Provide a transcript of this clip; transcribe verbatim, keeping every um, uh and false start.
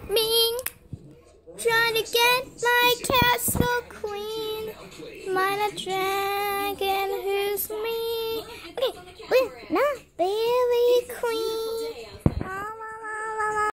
me, trying to get my castle queen. Mine a dress.